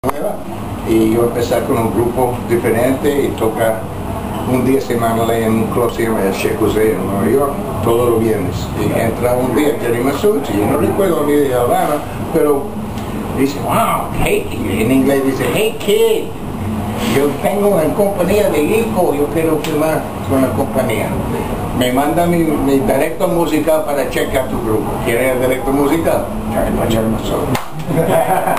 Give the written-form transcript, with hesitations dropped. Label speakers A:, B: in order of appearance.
A: nueva y yo empecé con un grupo diferente y toca un día semanal en un club que se llama el Sheikh José en Nueva York, todos los viernes. Y entra un día Jerry Masucci, yo no recuerdo ni de Habana, pero dice, wow, hey, en inglés dice, hey kid, yo tengo una compañía de disco, yo quiero firmar con la compañía. Me manda mi director musical para checar tu grupo. ¿Quieres el director musical? Jerry Masucci.